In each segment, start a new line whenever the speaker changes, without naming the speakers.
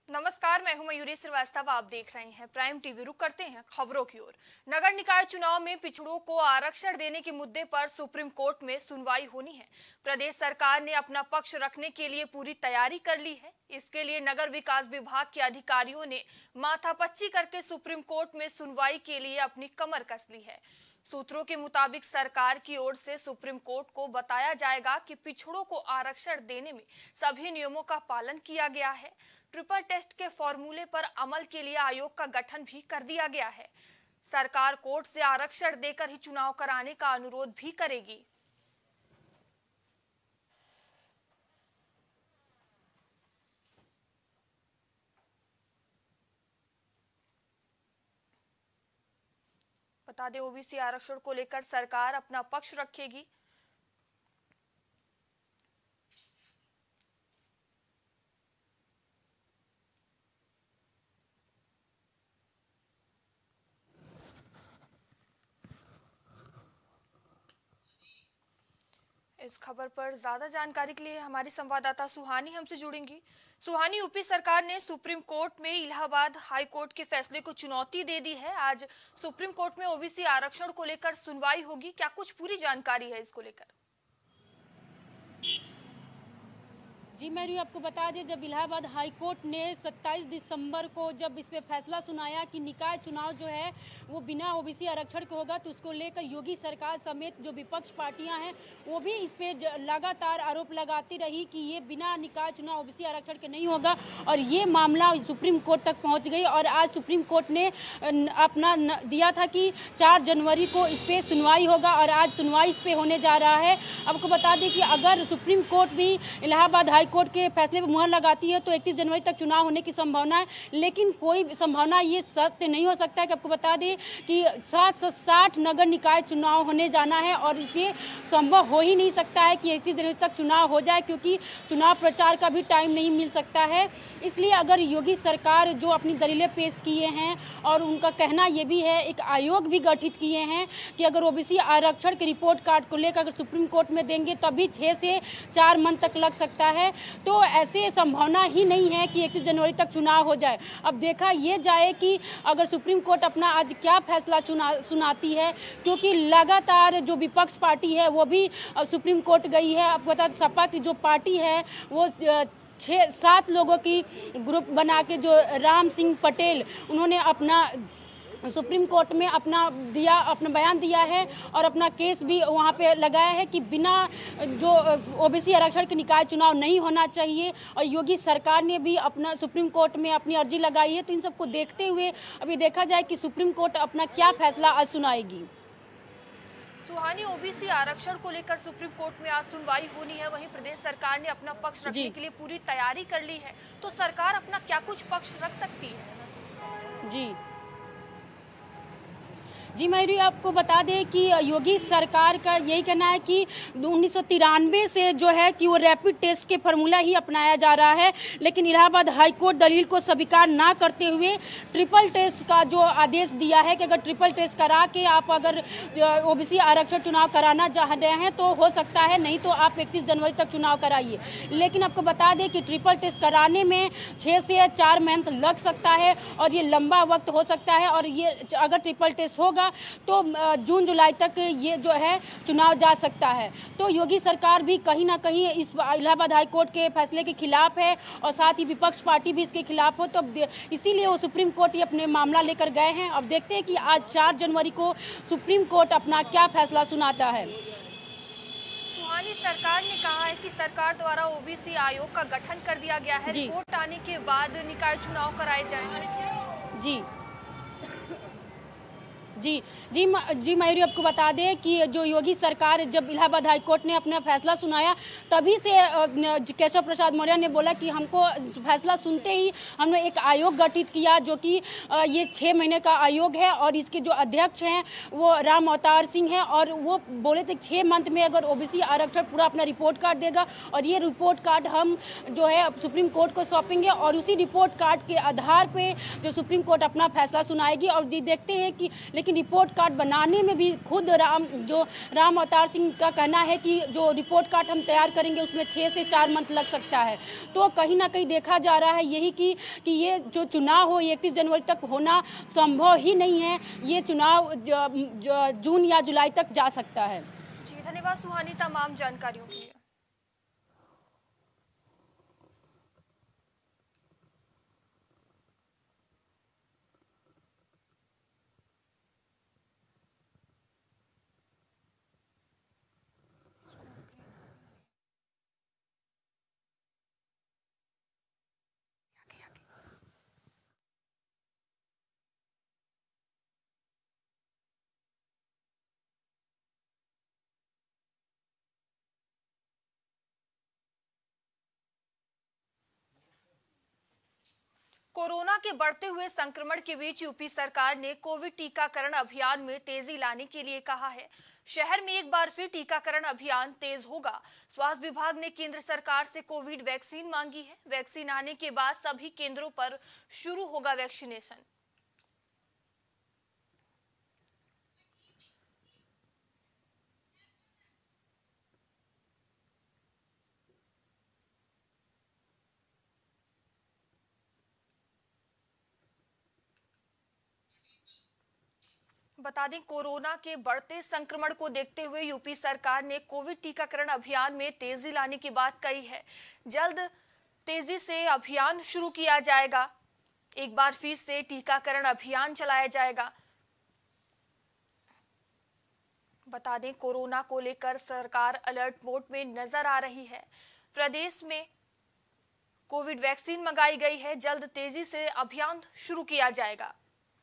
नमस्कार, मैं हूं मयूरी श्रीवास्तव। आप देख रहे हैं प्राइम टीवी। रुक करते हैं खबरों की ओर। नगर निकाय चुनाव में पिछड़ों को आरक्षण देने के मुद्दे पर सुप्रीम कोर्ट में सुनवाई होनी है। प्रदेश सरकार ने अपना पक्ष रखने के लिए पूरी तैयारी कर ली है। इसके लिए नगर विकास विभाग के अधिकारियों ने माथापच्ची करके सुप्रीम कोर्ट में सुनवाई के लिए अपनी कमर कस ली है। सूत्रों के मुताबिक सरकार की ओर से सुप्रीम कोर्ट को बताया जाएगा कि पिछड़ों को आरक्षण देने में सभी नियमों का पालन किया गया है। ट्रिपल टेस्ट के फॉर्मूले पर अमल के लिए आयोग का गठन भी कर दिया गया है। सरकार कोर्ट से आरक्षण देकर ही चुनाव कराने का अनुरोध भी करेगी। बता दें, ओबीसी आरक्षण को लेकर सरकार अपना पक्ष रखेगी। इस खबर पर ज्यादा जानकारी के लिए हमारी संवाददाता सुहानी हमसे जुड़ेंगी। सुहानी, यूपी सरकार ने सुप्रीम कोर्ट में इलाहाबाद हाई कोर्ट के फैसले को चुनौती दे दी है। आज सुप्रीम कोर्ट में ओबीसी आरक्षण को लेकर सुनवाई होगी। क्या कुछ पूरी जानकारी है इसको लेकर?
जी मैं आपको बता दें, जब इलाहाबाद हाई कोर्ट ने 27 दिसंबर को जब इस पे फैसला सुनाया कि निकाय चुनाव जो है वो बिना ओबीसी आरक्षण के होगा, तो उसको लेकर योगी सरकार समेत जो विपक्ष पार्टियां हैं वो भी इस पे लगातार आरोप लगाती रही कि ये बिना निकाय चुनाव ओबीसी आरक्षण के नहीं होगा। और ये मामला सुप्रीम कोर्ट तक पहुँच गई और आज सुप्रीम कोर्ट ने अपना दिया था कि 4 जनवरी को इस पर सुनवाई होगा और आज सुनवाई इस पर होने जा रहा है। आपको बता दें कि अगर सुप्रीम कोर्ट भी इलाहाबाद हाई कोर्ट के फैसले पर मुहर लगाती है तो 31 जनवरी तक चुनाव होने की संभावना है, लेकिन कोई संभावना ये सत्य नहीं हो सकता है कि आपको बता दें कि 760 नगर निकाय चुनाव होने जाना है और ये संभव हो ही नहीं सकता है कि 31 जनवरी तक चुनाव हो जाए, क्योंकि चुनाव प्रचार का भी टाइम नहीं मिल सकता है। इसलिए अगर योगी सरकार जो अपनी दलीलें पेश किए हैं और उनका कहना ये भी है, एक आयोग भी गठित किए हैं कि अगर ओबीसी आरक्षण के रिपोर्ट कार्ड को लेकर अगर सुप्रीम कोर्ट में देंगे तभी 6 से 4 मंथ तक लग सकता है, तो ऐसे संभावना ही नहीं है कि 31 जनवरी तक चुनाव हो जाए। अब देखा ये जाए कि अगर सुप्रीम कोर्ट अपना आज क्या फैसला सुनाती है, क्योंकि लगातार जो विपक्ष पार्टी है वो भी सुप्रीम कोर्ट गई है। आपको बता दें, सपा की जो पार्टी है वो 6-7 लोगों की ग्रुप बना के जो राम सिंह पटेल उन्होंने अपना सुप्रीम कोर्ट में अपना बयान दिया है और अपना केस भी वहाँ पे लगाया है कि बिना जो ओबीसी आरक्षण के निकाय चुनाव नहीं होना चाहिए। और योगी सरकार ने भी अपना सुप्रीम कोर्ट में अपनी अर्जी लगाई है। तो इन सबको देखते हुए अभी देखा जाए कि सुप्रीम कोर्ट अपना क्या फैसला आज सुनाएगी।
सुहानी, ओबीसी आरक्षण को लेकर सुप्रीम कोर्ट में आज सुनवाई होनी है। वहीं प्रदेश सरकार ने अपना पक्ष रखने के लिए पूरी तैयारी कर ली है, तो सरकार अपना क्या कुछ पक्ष रख सकती है?
जी मयूरी, आपको बता दें कि योगी सरकार का यही कहना है कि 1993 से जो है कि वो रैपिड टेस्ट के फॉर्मूला ही अपनाया जा रहा है, लेकिन इलाहाबाद हाई कोर्ट दलील को स्वीकार ना करते हुए ट्रिपल टेस्ट का जो आदेश दिया है कि अगर ट्रिपल टेस्ट करा के आप अगर ओबीसी आरक्षण चुनाव कराना चाह रहे हैं तो हो सकता है, नहीं तो आप 31 जनवरी तक चुनाव कराइए। लेकिन आपको बता दें कि ट्रिपल टेस्ट कराने में 6 से 4 मंथ लग सकता है और ये लंबा वक्त हो सकता है। और ये अगर ट्रिपल टेस्ट होगा तो जून जुलाई तक ये जो है चुनाव जा सकता है। तो योगी सरकार भी कहीं ना कहीं इस इलाहाबाद हाई कोर्ट के फैसले के खिलाफ है और साथ ही विपक्ष पार्टी भी इसके खिलाफ हो, तो इसीलिए वो सुप्रीम कोर्ट ही अपने मामला लेकर गए हैं। अब देखते हैं कि आज 4 जनवरी को सुप्रीम कोर्ट अपना क्या फैसला सुनाता है।
सुहानी, सरकार ने कहा है कि सरकार द्वारा ओबीसी आयोग का गठन कर दिया गया है। रिपोर्ट आने के बाद निकाय चुनाव कराए जाएंगे। जी मयूरी, आपको बता दें कि जो योगी सरकार जब इलाहाबाद हाई कोर्ट ने अपना फैसला सुनाया तभी से केशव प्रसाद मौर्य ने बोला कि हमको फैसला सुनते ही हमने एक आयोग गठित किया, जो कि ये 6 महीने का आयोग है और इसके जो अध्यक्ष हैं वो राम अवतार सिंह हैं। और वो बोले थे 6 मंथ में अगर ओबीसी आरक्षण पूरा अपना रिपोर्ट कार्ड देगा और ये रिपोर्ट कार्ड हम जो है सुप्रीम कोर्ट को सौंपेंगे और उसी रिपोर्ट कार्ड के आधार पर जो सुप्रीम कोर्ट अपना फैसला सुनाएगी। और देखते हैं कि लेकिन
लेकिन रिपोर्ट कार्ड बनाने में भी खुद राम अवतार सिंह का कहना है कि जो रिपोर्ट कार्ड हम तैयार करेंगे उसमें 6 से 4 मंथ लग सकता है। तो कहीं ना कहीं देखा जा रहा है यही कि ये जो चुनाव हो 31 जनवरी तक होना संभव ही नहीं है। ये चुनाव जून या जुलाई तक जा सकता है।
जी धन्यवाद सुहानी तमाम जानकारियों के लिए। कोरोना के बढ़ते हुए संक्रमण के बीच यूपी सरकार ने कोविड टीकाकरण अभियान में तेजी लाने के लिए कहा है। शहर में एक बार फिर टीकाकरण अभियान तेज होगा। स्वास्थ्य विभाग ने केंद्र सरकार से कोविड वैक्सीन मांगी है। वैक्सीन आने के बाद सभी केंद्रों पर शुरू होगा वैक्सीनेशन। बता दें, कोरोना के बढ़ते संक्रमण को देखते हुए यूपी सरकार ने कोविड टीकाकरण अभियान में तेजी लाने की बात कही है। जल्द तेजी से अभियान शुरू किया जाएगा। एक बार फिर से टीकाकरण अभियान चलाया जाएगा। बता दें, कोरोना को लेकर सरकार अलर्ट मोड में नजर आ रही है। प्रदेश में कोविड वैक्सीन मंगाई गई है। जल्द तेजी से अभियान शुरू किया जाएगा।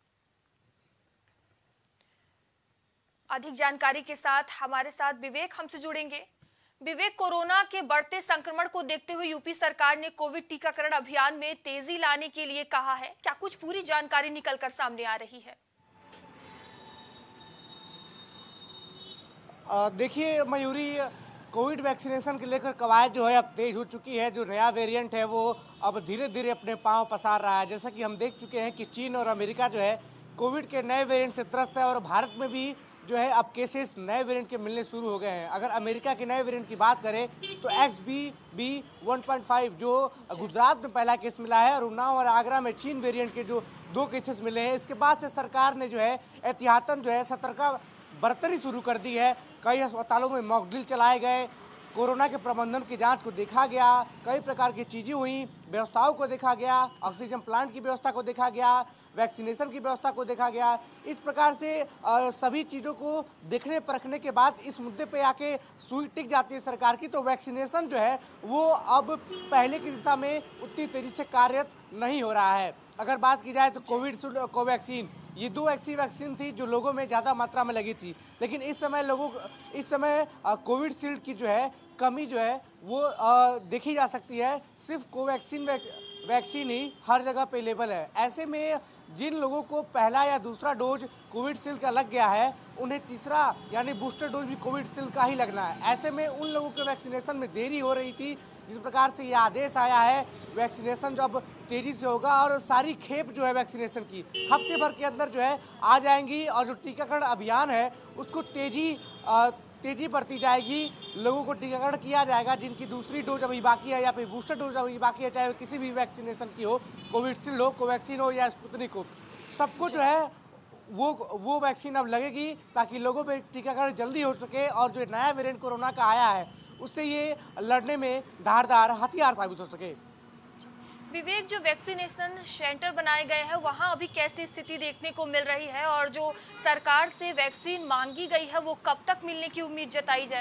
अधिक जानकारी के साथ हमारे साथ विवेक हमसे जुड़ेंगे। विवेक, कोरोना के बढ़ते संक्रमण को देखते हुए यूपी सरकार ने कोविड टीकाकरण अभियान में तेजी लाने के लिए कहा है। क्या कुछ पूरी जानकारी निकलकर सामने आ रही है?
देखिए मयूरी, कोविड वैक्सीनेशन के लेकर कवायद जो है अब तेज हो चुकी है। जो नया वेरिएंट है वो अब धीरे धीरे अपने पांव पसार रहा है। जैसा कि हम देख चुके हैं कि चीन और अमेरिका जो है कोविड के नए वेरिएंट से त्रस्त है और भारत में भी जो है अब केसेस नए वेरिएंट के मिलने शुरू हो गए हैं। अगर अमेरिका के नए वेरिएंट की बात करें तो XBB.1.5 जो गुजरात में पहला केस मिला है और उन्नाव और आगरा में चीन वेरिएंट के जो 2 केसेस मिले हैं। इसके बाद से सरकार ने जो है एहतियातन जो है सतर्कता बरतनी शुरू कर दी है। कई अस्पतालों में मॉक ड्रिल चलाए गए, कोरोना के प्रबंधन की जांच को देखा गया, कई प्रकार की चीज़ें हुई, व्यवस्थाओं को देखा गया, ऑक्सीजन प्लांट की व्यवस्था को देखा गया, वैक्सीनेशन की व्यवस्था को देखा गया। इस प्रकार से सभी चीज़ों को देखने परखने के बाद इस मुद्दे पे आके सुई टिक जाती है सरकार की। तो वैक्सीनेशन जो है वो अब पहले की दिशा में उतनी तेज़ी से कार्यरत नहीं हो रहा है। अगर बात की जाए तो कोवैक्सीन, ये 2 ऐसी वैक्सीन थी जो लोगों में ज़्यादा मात्रा में लगी थी, लेकिन इस समय कोविड शील्ड की जो है कमी जो है वो देखी जा सकती है। सिर्फ कोवैक्सीन वैक्सीन ही हर जगह पे अवेलेबल है। ऐसे में जिन लोगों को पहला या दूसरा डोज कोविशील्ड का लग गया है उन्हें तीसरा यानी बूस्टर डोज भी कोविशील्ड का ही लगना है। ऐसे में उन लोगों के वैक्सीनेशन में देरी हो रही थी। जिस प्रकार से यह आदेश आया है वैक्सीनेशन जो अब तेज़ी से होगा और सारी खेप जो है वैक्सीनेशन की हफ्ते भर के अंदर जो है आ जाएंगी और जो टीकाकरण अभियान है उसको तेजी बढ़ती जाएगी। लोगों को टीकाकरण किया जाएगा जिनकी दूसरी डोज अभी बाकी है या फिर बूस्टर डोज अभी बाकी है, चाहे किसी भी वैक्सीनेशन की हो, कोविशील्ड हो, कोवैक्सीन हो या स्पुतनिक हो, सबको जो है वो वैक्सीन अब लगेगी ताकि लोगों पे टीकाकरण जल्दी हो सके और जो नया वेरिएंट कोरोना का आया है उससे ये लड़ने में धारदार हथियार साबित हो सके।
विवेक, जो वैक्सीनेशन सेंटर बनाए गए हैं वहां अभी कैसी स्थिति देखने को मिल रही है और जो सरकार से वैक्सीन मांगी गई है वो कब तक मिलने की उम्मीद जताई जाए?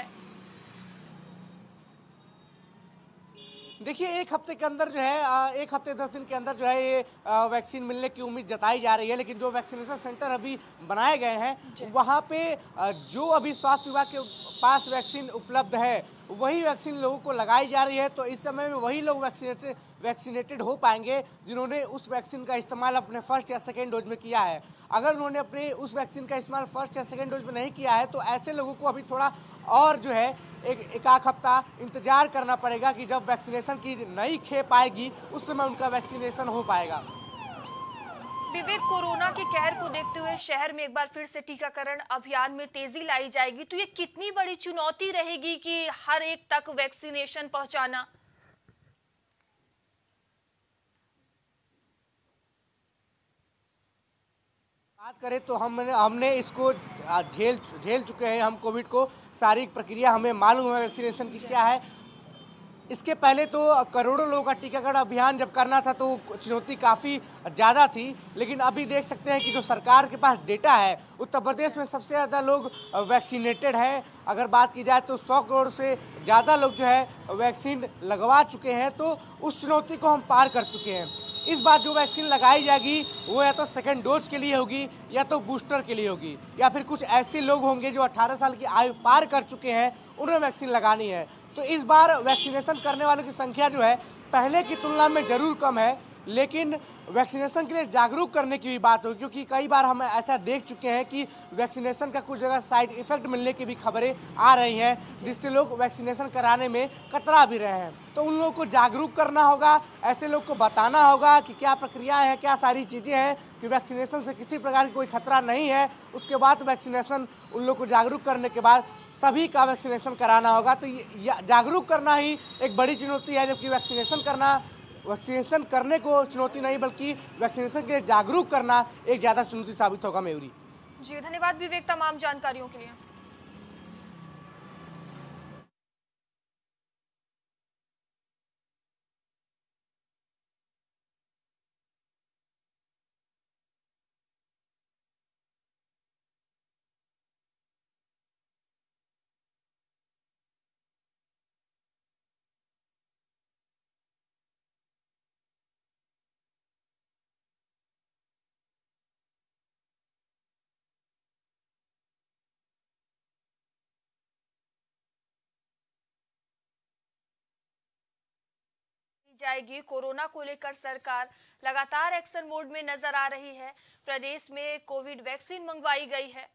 देखिए, एक हफ्ते के अंदर जो है 1 हफ्ते 10 दिन के अंदर जो है ये वैक्सीन मिलने की उम्मीद जताई जा रही है। लेकिन जो वैक्सीनेशन सेंटर अभी बनाए गए हैं वहाँ पे जो अभी स्वास्थ्य विभाग के पास वैक्सीन उपलब्ध है वही वैक्सीन लोगों को लगाई जा रही है। तो इस समय में वही लोग वैक्सीनेटेड हो पाएंगे जिन्होंने उस वैक्सीन का इस्तेमाल अपने फर्स्ट या सेकेंड डोज में किया है। अगर उन्होंने अपने उस वैक्सीन का इस्तेमाल फर्स्ट या सेकेंड डोज में नहीं किया है तो ऐसे लोगों को अभी थोड़ा और जो है एक आध हफ्ता इंतजार करना पड़ेगा कि जब वैक्सीनेशन की नई खेप आएगी उस समय उनका वैक्सीनेशन हो पाएगा।
विवेक, कोरोना के कहर को देखते हुए शहर में एक बार फिर से टीकाकरण अभियान में तेजी लाई जाएगी, तो ये कितनी बड़ी चुनौती रहेगी कि हर एक तक वैक्सीनेशन पहुंचाना?
बात करें तो हमने इसको झेल झेल चुके हैं। हम कोविड को सारी प्रक्रिया हमें मालूम है वैक्सीनेशन की क्या है। इसके पहले तो करोड़ों लोगों का टीकाकरण अभियान जब करना था तो चुनौती काफ़ी ज़्यादा थी, लेकिन अभी देख सकते हैं कि जो सरकार के पास डेटा है, उत्तर प्रदेश में सबसे ज़्यादा लोग वैक्सीनेटेड है। अगर बात की जाए तो 100 करोड़ से ज़्यादा लोग जो है वैक्सीन लगवा चुके हैं, तो उस चुनौती को हम पार कर चुके हैं। इस बार जो वैक्सीन लगाई जाएगी वो या तो सेकेंड डोज के लिए होगी या तो बूस्टर के लिए होगी, या फिर कुछ ऐसे लोग होंगे जो 18 साल की आयु पार कर चुके हैं, उन्हें वैक्सीन लगानी है। तो इस बार वैक्सीनेशन करने वालों की संख्या जो है पहले की तुलना में ज़रूर कम है, लेकिन वैक्सीनेशन के लिए जागरूक करने की भी बात हो, क्योंकि कई बार हम ऐसा देख चुके हैं कि वैक्सीनेशन का कुछ जगह साइड इफेक्ट मिलने की भी खबरें आ रही हैं, जिससे लोग वैक्सीनेशन कराने में कतरा भी रहे हैं। तो उन लोगों को जागरूक करना होगा, ऐसे लोग को बताना होगा कि क्या प्रक्रिया है, क्या सारी चीज़ें हैं, कि वैक्सीनेशन से किसी प्रकार की कोई खतरा नहीं है। उसके बाद वैक्सीनेशन उन लोग को जागरूक करने के बाद सभी का वैक्सीनेशन कराना होगा। तो ये जागरूक करना ही एक बड़ी चुनौती है, जबकि वैक्सीनेशन करने को चुनौती नहीं, बल्कि वैक्सीनेशन के लिए जागरूक करना एक ज़्यादा चुनौती साबित होगा। मयूरी
जी धन्यवाद विवेक तमाम जानकारियों के लिए। जाएगी। कोरोना को लेकर सरकार लगातार एक्शन मोड में नजर आ रही है। प्रदेश में कोविड वैक्सीन मंगवाई गई है।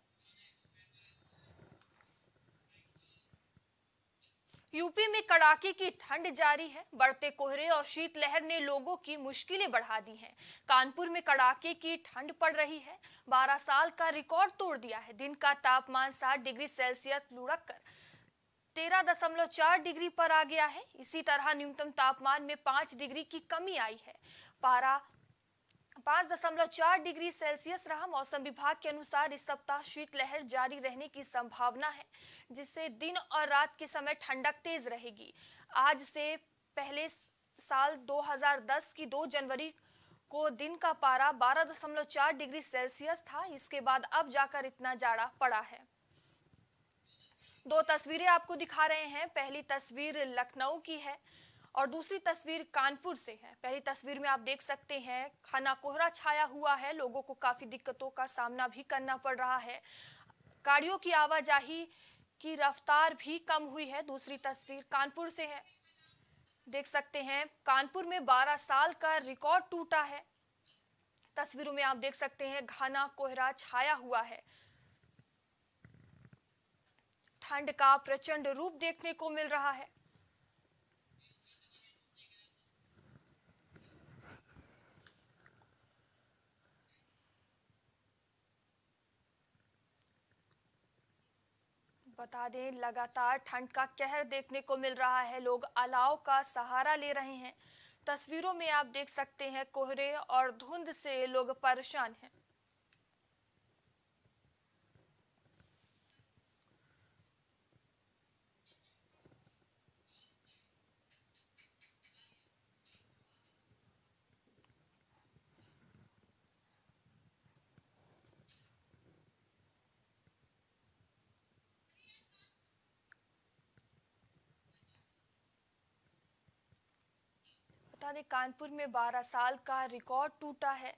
यूपी में कड़ाके की ठंड जारी है। बढ़ते कोहरे और शीतलहर ने लोगों की मुश्किलें बढ़ा दी हैं। कानपुर में कड़ाके की ठंड पड़ रही है। 12 साल का रिकॉर्ड तोड़ दिया है। दिन का तापमान 60 डिग्री सेल्सियस लुढ़क कर 13.4 डिग्री पर आ गया है। इसी तरह न्यूनतम तापमान में 5 डिग्री की कमी आई है। पारा 5.4 डिग्री सेल्सियस रहा। मौसम विभाग के अनुसार इस सप्ताह शीतलहर जारी रहने की संभावना है, जिससे दिन और रात के समय ठंडक तेज रहेगी। आज से पहले साल 2010 की 2 जनवरी को दिन का पारा 12.4 डिग्री सेल्सियस था। इसके बाद अब जाकर इतना जाड़ा पड़ा है। 2 तस्वीरें आपको दिखा रहे हैं। पहली तस्वीर लखनऊ की है और दूसरी तस्वीर कानपुर से है। पहली तस्वीर में आप देख सकते हैं घना कोहरा छाया हुआ है। लोगों को काफी दिक्कतों का सामना भी करना पड़ रहा है। गाड़ियों की आवाजाही की रफ्तार भी कम हुई है। दूसरी तस्वीर कानपुर से है। देख सकते हैं कानपुर में 12 साल का रिकॉर्ड टूटा है। तस्वीरों में आप देख सकते हैं घना कोहरा छाया हुआ है। ठंड का प्रचंड रूप देखने को मिल रहा है। बता दें लगातार ठंड का कहर देखने को मिल रहा है। लोग अलाव का सहारा ले रहे हैं। तस्वीरों में आप देख सकते हैं कोहरे और धुंध से लोग परेशान हैं। बता दें कानपुर में 12 साल का रिकॉर्ड टूटा है।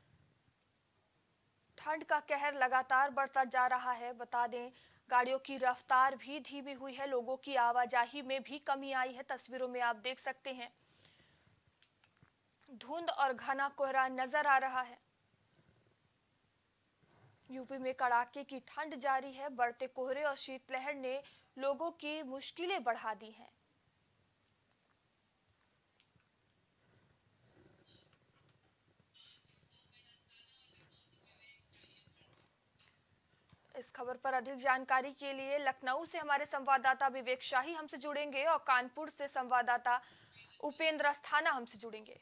ठंड का कहर लगातार बढ़ता जा रहा है। बता दें गाड़ियों की रफ्तार भी धीमी हुई है। लोगों की आवाजाही में भी कमी आई है। तस्वीरों में आप देख सकते हैं धुंध और घना कोहरा नजर आ रहा है। यूपी में कड़ाके की ठंड जारी है। बढ़ते कोहरे और शीतलहर ने लोगों की मुश्किलें बढ़ा दी हैं। इस खबर पर अधिक जानकारी के लिए लखनऊ से हमारे संवाददाता विवेक शाही हमसे जुड़ेंगे और कानपुर से संवाददाता उपेंद्र अस्थाना हमसे जुड़ेंगे।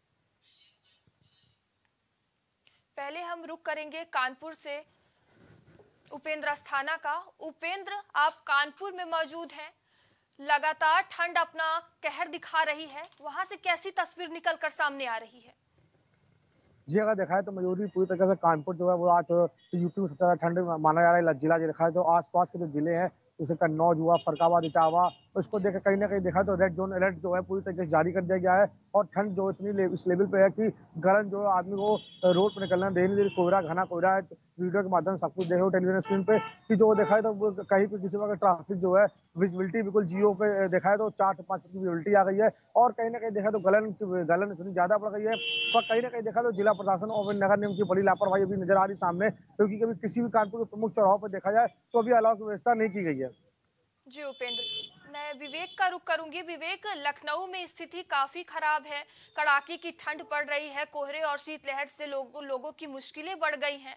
पहले हम रुक करेंगे कानपुर से उपेंद्र अस्थाना का। उपेंद्र, आप कानपुर में मौजूद हैं, लगातार ठंड अपना कहर दिखा रही है, वहां से कैसी तस्वीर निकलकर सामने आ रही है?
जी, अगर देखा है तो मयूरी पूरी तरीके से कानपुर जो है वो आज यूपी में सबसे ज्यादा ठंड माना जा रहा है जिला जो देखा है। जो आसपास के जो जिले हैं जैसे कन्नौज हुआ, फरक्काबाद, इटावा, उसको देख कहीं ना कहीं देखा तो रेड जोन अलर्ट जो है पूरी तरीके से जारी कर दिया गया है। और ठंड जो इतनी इस लेवल पे है कि गर्म जो आदमी को रोड पर निकलना दे नहीं, कोहरा घना कोहरा है। वीडियो के माध्यम से सब कुछ देखो टेलीविजन स्क्रीन पे कि जो देखा है तो कहीं पे किसी वक्त ट्रैफिक जो है विजिबिलिटी बिल्कुल जियो पे देखा है तो 4 से 5 फुट की विजिबिलिटी आ गई है। और कहीं ना कहीं देखा तो गलन इतनी ज्यादा बढ़ गई है। पर कहीं ना कहीं देखा तो जिला प्रशासन और नगर निगम की बड़ी लापरवाही अभी नजर आ रही सामने, क्योंकि कभी किसी भी कानपुर के प्रमुख चौराहों पर देखा जाए तो अभी अलाव की व्यवस्था नहीं की गई है।
जी उपेंद्र, मैं विवेक का रुख करूंगी। विवेक, लखनऊ में स्थिति काफी खराब है, कड़ाके की ठंड पड़ रही है, कोहरे और शीतलहर से लोगों की मुश्किलें बढ़ गई हैं।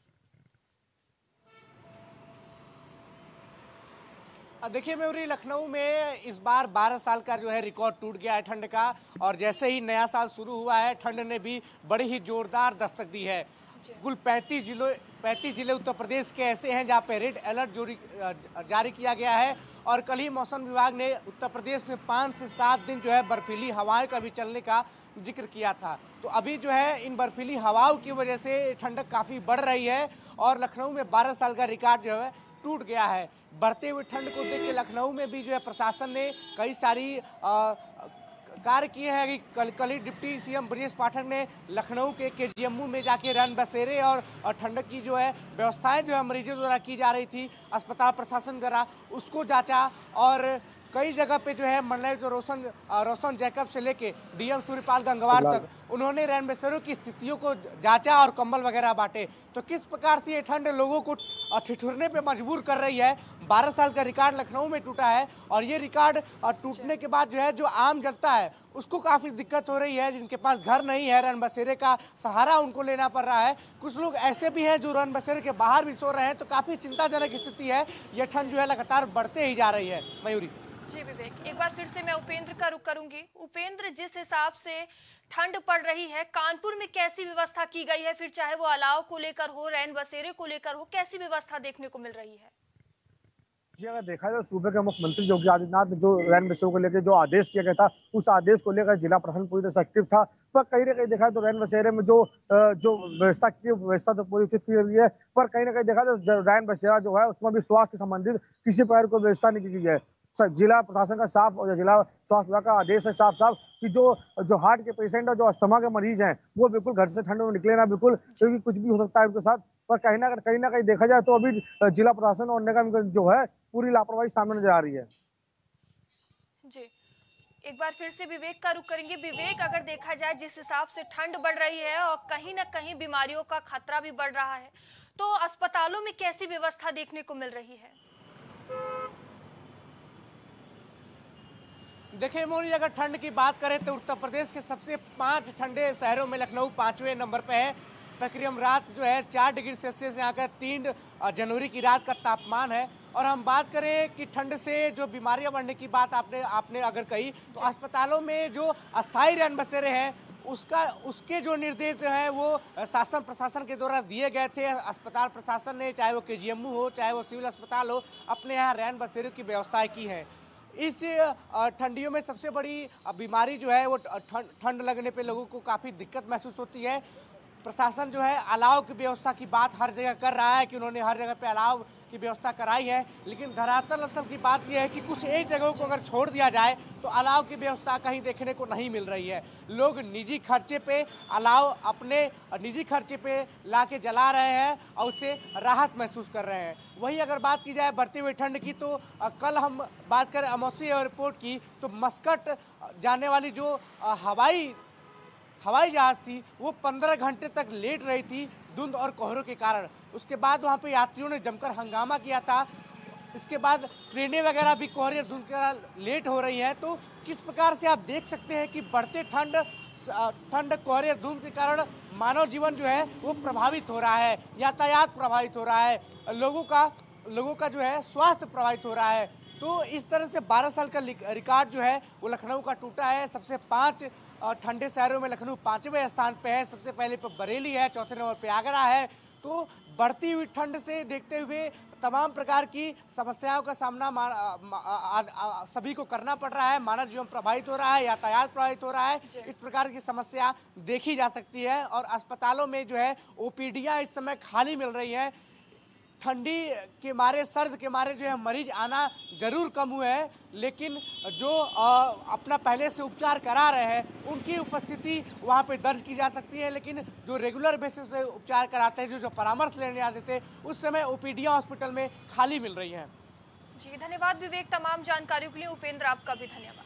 देखिए मयूरी, लखनऊ में इस बार 12 साल का जो है रिकॉर्ड टूट गया है ठंड का। और जैसे ही नया साल शुरू हुआ है, ठंड ने भी बड़ी ही जोरदार दस्तक दी है। कुल 35 जिले उत्तर प्रदेश के ऐसे हैं जहां पे रेड अलर्ट जारी किया गया है। और कल ही मौसम विभाग ने उत्तर प्रदेश में 5 से 7 दिन जो है बर्फीली हवाएं का भी चलने का जिक्र किया था। तो अभी जो है इन बर्फीली हवाओं की वजह से ठंडक काफ़ी बढ़ रही है और लखनऊ में 12 साल का रिकॉर्ड जो है टूट गया है। बढ़ते हुए ठंड को देख के लखनऊ में भी जो है प्रशासन ने कई सारी कार्य किए हैं कि कल ही डिप्टी सीएम ब्रजेश पाठक ने लखनऊ के केजीएमयू में जाके रैन बसेरे और ठंडक की जो है व्यवस्थाएं जो है मरीजों द्वारा की जा रही थी अस्पताल प्रशासन द्वारा उसको जांचा। और कई जगह पे जो है मंडल जो रोशन जैकब से लेके डीएम सूर्यपाल गंगवार तक उन्होंने रैन बसेरों की स्थितियों को जांचा और कंबल वगैरह बांटे। तो किस प्रकार से ये ठंड लोगों को ठिठुरने पे मजबूर कर रही है। 12 साल का रिकॉर्ड लखनऊ में टूटा है और ये रिकॉर्ड टूटने के बाद जो है जो आम जनता है उसको काफ़ी दिक्कत हो रही है, जिनके पास घर नहीं है, रैन बसेरे का सहारा उनको लेना पड़ रहा है। कुछ लोग ऐसे भी हैं जो रैन बसेरे के बाहर भी सो रहे हैं। तो काफ़ी चिंताजनक स्थिति है, ये ठंड जो है लगातार बढ़ते ही जा रही है। मयूरी
जी विवेक, एक बार फिर से मैं उपेंद्र का रुख करूंगी। उपेंद्र, जिस हिसाब से ठंड पड़ रही है, कानपुर में कैसी व्यवस्था की गई है? फिर चाहे वो अलाव को लेकर हो, रैन बसेरे को लेकर हो, कैसी व्यवस्था देखने को मिल रही है?
जी, अगर देखा जाए तो सूबे के मुख्यमंत्री योगी आदित्यनाथ ने जो रैन बसेरों को लेकर जो आदेश किया गया था उस आदेश को लेकर जिला प्रशासन पूरी तरह से एक्टिव था। पर कहीं ना कहीं देखा तो रैन बसेरे में जो व्यवस्था की व्यवस्था तो पूरी उचित की गई है, पर कहीं ना कहीं देखा तो रैन बसेरा जो है उसमें भी स्वास्थ्य संबंधित किसी प्रकार को व्यवस्था नहीं की गई है। जिला प्रशासन का साफ और जिला स्वास्थ्य विभाग का आदेश है साफ कि जो हार्ट के पेशेंट और जो अस्थमा के मरीज हैं वो बिल्कुल घर से ठंड में निकले ना, बिल्कुल, क्योंकि कुछ भी हो सकता है उनके साथ। पर कहीं ना कहीं देखा जाए तो अभी जिला प्रशासन और निगम जो है पूरी लापरवाही सामने नजर आ रही है।
जी, एक बार फिर से विवेक का रुख करेंगे। विवेक, अगर देखा जाए जिस हिसाब से ठंड बढ़ रही है और कहीं ना कहीं बीमारियों का खतरा भी बढ़ रहा है, तो अस्पतालों में कैसी व्यवस्था देखने को मिल रही है?
देखिए मोनी, अगर ठंड की बात करें तो उत्तर प्रदेश के सबसे 5 ठंडे शहरों में लखनऊ 5वें नंबर पे है। तकरीबन रात जो है 4 डिग्री सेल्सियस यहाँ का 3 जनवरी की रात का तापमान है। और हम बात करें कि ठंड से जो बीमारियां बढ़ने की बात आपने अगर कही, तो अस्पतालों में जो अस्थायी रैन बसेरे हैं उसके जो निर्देश जो है वो शासन प्रशासन के द्वारा दिए गए थे। अस्पताल प्रशासन ने, चाहे वो केजीएमयू हो चाहे वो सिविल अस्पताल हो, अपने यहाँ रैन बसेरों की व्यवस्थाएं की है। इस ठंडियों में सबसे बड़ी बीमारी जो है वो ठंड लगने पे लोगों को काफ़ी दिक्कत महसूस होती है। प्रशासन जो है अलाव की व्यवस्था की बात हर जगह कर रहा है कि उन्होंने हर जगह पे अलाव की व्यवस्था कराई है, लेकिन धरातल असल की बात यह है कि कुछ एक जगहों को अगर छोड़ दिया जाए तो अलाव की व्यवस्था कहीं देखने को नहीं मिल रही है। लोग निजी खर्चे पे अलाव अपने निजी खर्चे पे ला के जला रहे हैं और उससे राहत महसूस कर रहे हैं। वहीं अगर बात की जाए बढ़ती हुई ठंड की, तो कल हम बात करें अमौसी एयरपोर्ट की, तो मस्कट जाने वाली जो हवाई जहाज थी वो 15 घंटे तक लेट रही थी धुंध और कोहरों के कारण। उसके बाद वहाँ पे यात्रियों ने जमकर हंगामा किया था। इसके बाद ट्रेनें वगैरह भी कोहरे धुंध के कारण लेट हो रही हैं। तो किस प्रकार से आप देख सकते हैं कि बढ़ते ठंड ठंड, कोहरे, धूप के कारण मानव जीवन जो है वो प्रभावित हो रहा है, यातायात प्रभावित हो रहा है, लोगों का जो है स्वास्थ्य प्रभावित हो रहा है। तो इस तरह से 12 साल का रिकॉर्ड जो है वो लखनऊ का टूटा है। सबसे 5 ठंडे शहरों में लखनऊ 5वें स्थान पे है। सबसे पहले पे बरेली है, चौथे नंबर पे आगरा है। तो बढ़ती हुई ठंड से देखते हुए तमाम प्रकार की समस्याओं का सामना सभी को करना पड़ रहा है। मानव जीवन प्रभावित हो रहा है, यातायात प्रभावित हो रहा है। इस प्रकार की समस्या देखी जा सकती है और अस्पतालों में जो है ओपीडीयां इस समय खाली मिल रही हैं। ठंडी के मारे, सर्द के मारे जो है मरीज आना जरूर कम हुए हैं, लेकिन जो अपना पहले से उपचार करा रहे हैं उनकी उपस्थिति वहां पे दर्ज की जा सकती है। लेकिन जो रेगुलर बेसिस पे उपचार कराते हैं, जो परामर्श लेने आते थे, उस समय ओपीडीयां हॉस्पिटल में खाली मिल रही हैं।
जी धन्यवाद विवेक, तमाम जानकारियों के लिए। उपेंद्र, आपका भी धन्यवाद।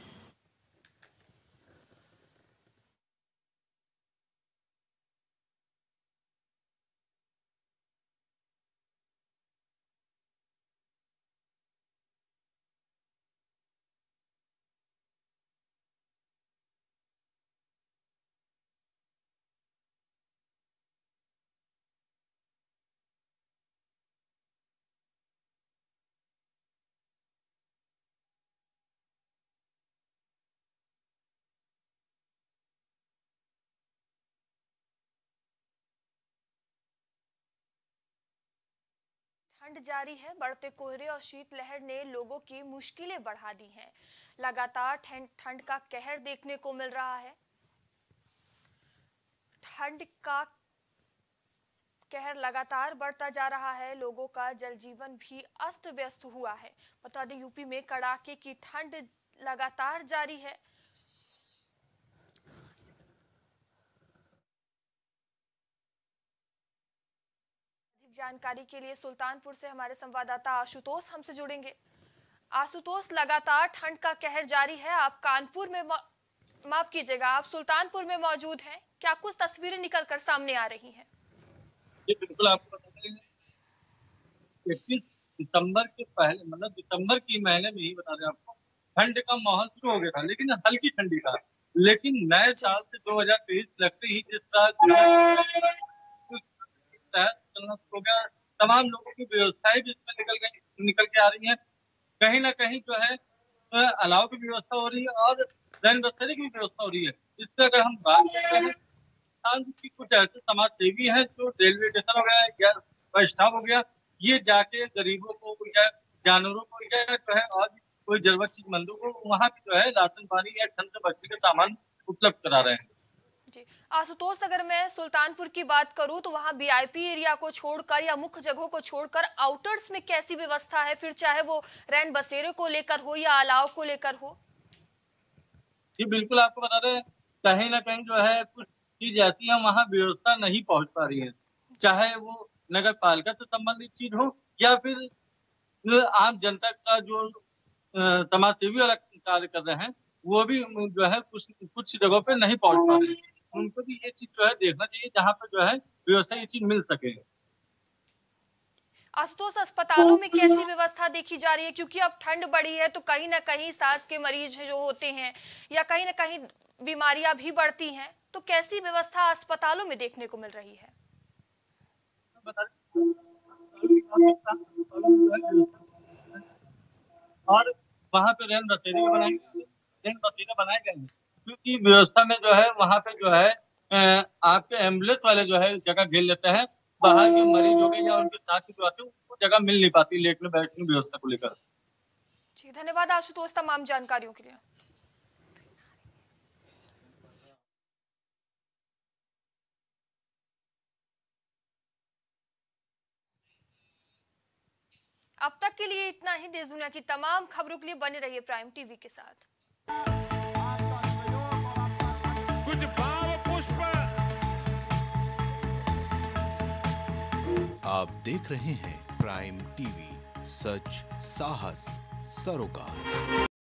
ठंड जारी है। बढ़ते कोहरे और शीतलहर ने लोगों की मुश्किलें बढ़ा दी हैं। लगातार ठंड का कहर देखने को मिल रहा है। ठंड का कहर लगातार बढ़ता जा रहा है। लोगों का जनजीवन भी अस्त व्यस्त हुआ है। बता दें, यूपी में कड़ाके की ठंड लगातार जारी है। जानकारी के लिए सुल्तानपुर से हमारे संवाददाता आशुतोष हमसे जुड़ेंगे। आशुतोष, लगातार ठंड का कहर जारी है। आप कानपुर में माफ कीजिएगा, आप सुल्तानपुर में मौजूद हैं। क्या कुछ तस्वीरें निकलकर सामने आ रही हैं?
जी बिल्कुल, आपको बता दें 21 दिसंबर के पहले, मतलब दिसंबर के महीने में ही बता दें आपको, ठंड का माहौल शुरू हो गया था, लेकिन हल्की ठंडी था। लेकिन नए साल से 2023 लगते ही जिस तरह चलना शुरू हो गया, तमाम लोगों की व्यवस्थाएं भी इसमें निकल के आ रही हैं। कहीं ना कहीं जो है अलाव की व्यवस्था हो रही है और रैन बसेरे की भी व्यवस्था हो रही है। इससे अगर हम बात करते हैं, की कुछ ऐसे समाज सेवी हैं जो रेलवे स्टेशन हो गया या बस स्टॉप हो गया, ये जाके गरीबों को या जानवरों को या जो है और कोई जरूरतमंदों को वहाँ पे जो है राशन पानी या ठंड से बचने का सामान उपलब्ध करा रहे हैं।
जी आशुतोष, अगर मैं सुल्तानपुर की बात करूं तो वहां वीआईपी एरिया को छोड़कर या मुख्य जगहों को छोड़कर आउटर्स में कैसी व्यवस्था है, फिर चाहे वो रैन बसेरे को लेकर हो या अलाव को लेकर हो?
जी बिल्कुल, आपको बता रहे हैं कहीं ना कहीं जो है कुछ चीज ऐसी है वहाँ व्यवस्था नहीं पहुंच पा रही है, चाहे वो नगर पालिका से संबंधित चीज हो या फिर आम जनता का जो समाज सेवी वाला कार्य कर रहे हैं वो भी जो है कुछ जगहों पे नहीं पहुंच पा रहे हैं। उनको भी ये चीज जो है देखना चाहिए जहाँ पे जो है व्यवस्था ये चीज मिल सके।
आशुतोष, अस्पतालों में कैसी व्यवस्था देखी जा रही है? क्योंकि अब ठंड बढ़ी है तो कहीं ना कहीं सांस के मरीज जो होते हैं या कहीं ना कहीं बीमारियां भी बढ़ती हैं, तो कैसी व्यवस्था अस्पतालों में देखने को मिल रही है?
और वहाँ पे रैन बसेरे बनाए गए हैं, क्योंकि व्यवस्था में जो है वहाँ पे जो है आपके एम्बुलेंस वाले जो है जगह घेर लेते हैं, बाहर के मरीज हो गए या उनके साथ जो आते हैं उनको जगह मिल नहीं पाती लेटने बैठने की व्यवस्था को लेकर।
जी धन्यवाद आशुतोष तमाम जानकारियों के लिए। अब तक के लिए इतना ही। देश दुनिया की तमाम खबरों के लिए बने रहिए प्राइम टीवी के साथ।
कुछ भाव पुष्प। आप देख रहे हैं प्राइम टीवी, सच साहस सरोकार।